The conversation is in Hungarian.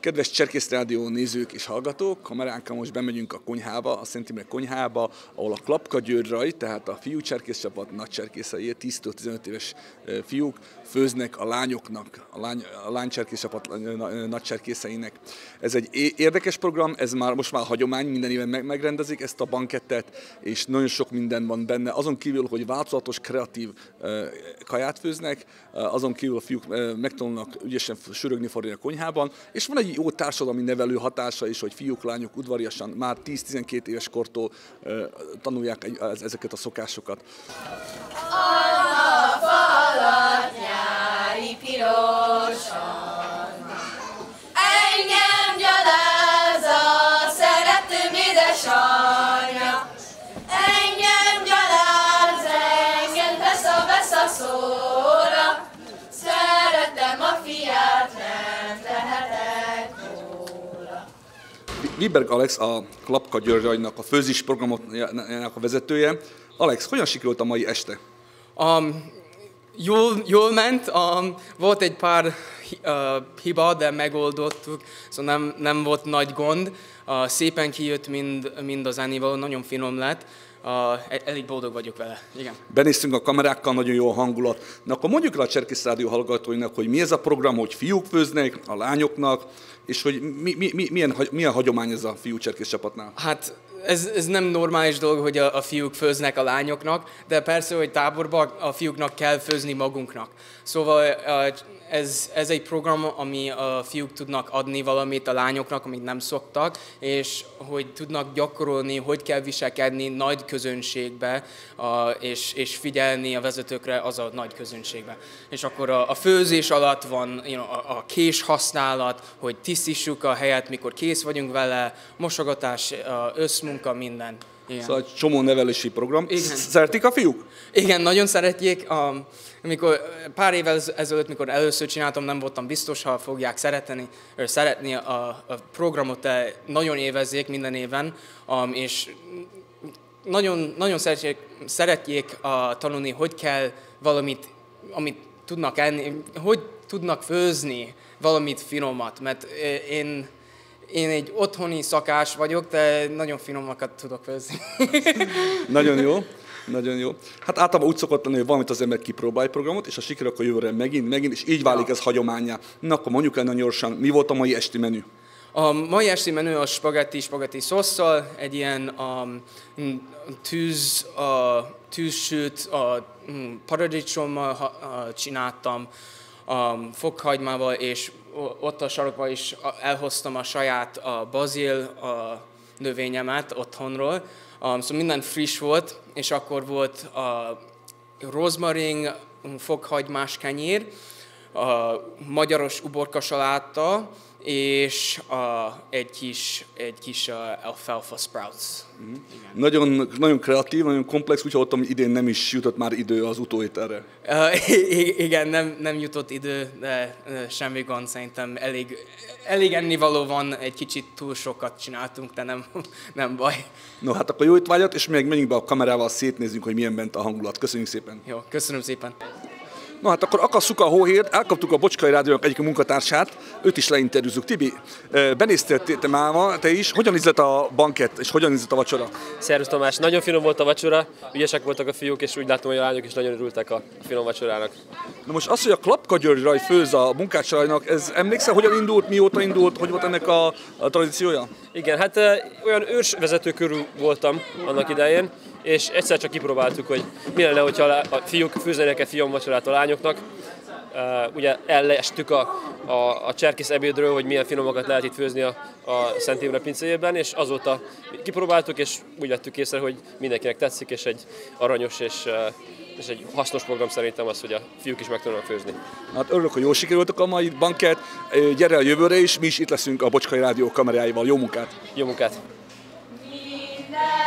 Kedves Cserkész Rádió nézők és hallgatók, kameránkkal most bemegyünk a konyhába, a Szent Imre konyhába, ahol a Klapka György Raj, tehát a fiú cserkész csapat nagy cserkészei, 10-15 éves fiúk főznek a lányoknak, a lány cserkész csapat nagy cserkészeinek. Ez egy érdekes program, ez most már hagyomány, minden éven megrendezik ezt a bankettet, és nagyon sok minden van benne. Azon kívül, hogy változatos, kreatív kaját főznek, azon kívül a fiúk megtanulnak ügyesen sörögni, forrni a konyhában, és van egy jó társadalmi nevelő hatása is, hogy fiúk, lányok udvariasan már 10-12 éves kortól tanulják ezeket a szokásokat. Anna falat nyári pirosan, engem gyaláz a szeretőm édesanyja, engem gyaláz, engem vesz a szóra, szeretem a fiát, nem tehetek róla. Wiberg Alex, a Klapka György Rajnak a főzés programjának a vezetője. Alex, hogyan sikerült a mai este? Jól ment, volt egy pár hiba, de megoldottuk, szóval nem volt nagy gond. Szépen kijött mind az ennivaló, nagyon finom lett. Elég boldog vagyok vele. Igen. Benéztünk a kamerákkal, nagyon jó a hangulat. Na akkor mondjuk el a Cserkész Rádió hallgatóinak, hogy mi ez a program, hogy fiúk főznek a lányoknak, és hogy milyen hagyomány ez a fiú cserkész csapatnál? Hát ez nem normális dolog, hogy a fiúk főznek a lányoknak, de persze, hogy táborban a fiúknak kell főzni magunknak. Szóval ez egy program, ami a fiúk tudnak adni valamit a lányoknak, amit nem szoktak, és hogy tudnak gyakorolni, hogy kell viselkedni nagy közönségbe, és figyelni a vezetőkre az a nagy közönségbe. És akkor a főzés alatt van a kés használat, hogy tisztítsuk a helyet, mikor kész vagyunk vele, mosogatás, összmunka, minden. Igen. Szóval egy csomó nevelési program. Igen. Szeretik a fiúk? Igen, nagyon szeretjék. Amikor pár évvel ezelőtt, mikor először csináltam, nem voltam biztos, ha fogják szeretni a programot, de nagyon élvezzék minden éven, és nagyon szeretjék tanulni, hogy kell valamit, amit tudnak enni, hogy tudnak főzni valamit finomat, mert én egy otthoni szakás vagyok, de nagyon finomakat tudok főzni. Nagyon jó. Nagyon jó. Hát általában úgy szokott lenni, hogy valamit az ember kipróbál egy programot, és ha sikerül, akkor jövőre megint, és így válik ez hagyománnyá. Na, akkor mondjuk el nagyon gyorsan, mi volt a mai esti menü? A mai esti menü a spagetti szósszal, egy ilyen tűzsült paradicsommal csináltam, fokhagymával, és ott a sarokban is elhoztam a saját bazil növényemet otthonról. Szóval minden friss volt, és akkor volt a rozmarin, fokhagymás kenyér, a magyaros uborka saláta, és egy kis alfalfa sprouts. Nagyon kreatív, nagyon komplex, úgy hallottam, hogy idén nem is jutott már idő az utóételre. Igen, nem jutott idő, de semmi gond, szerintem elég ennivaló van, egy kicsit túl sokat csináltunk, de nem baj. No, hát akkor jó étvágyat, és még menjünk be a kamerával, szétnézzünk, hogy milyen bent a hangulat. Köszönjük szépen! Jó, köszönöm szépen! No hát akkor akasszuk a hóhért, elkaptuk a Bocskai Rádiónak egyik munkatársát, őt is leinterjúzzuk. Tibi, benéztél te máma, te is, hogyan ízlett a bankett, és hogyan ízlett a vacsora? Szervusz Tamás, nagyon finom volt a vacsora, ügyesek voltak a fiúk, és úgy látom, hogy a lányok is nagyon örültek a finom vacsorának. Na most az, hogy a Klapka György Raj főz a munkácsarajnak, ez emlékszel, hogyan indult, mióta indult, hogy volt ennek a tradíciója? Igen, hát olyan ősvezető körül voltam annak idején, és egyszer csak kipróbáltuk, hogy mi lenne, hogyha a fiúk főznének egy finomvacsorát a lányoknak. Ugye ellestük a cserkész ebédről, hogy milyen finomakat lehet itt főzni a Szent Imre pincéjében, és azóta kipróbáltuk, és úgy vettük észre, hogy mindenkinek tetszik, és egy aranyos és egy hasznos program szerintem az, hogy a fiúk is meg tudnak főzni. Hát örülök, hogy jól sikerültek a mai bankett. Gyere a jövőre is, mi is itt leszünk a Bocskai Rádió kameráival. Jó munkát! Jó munkát! Minden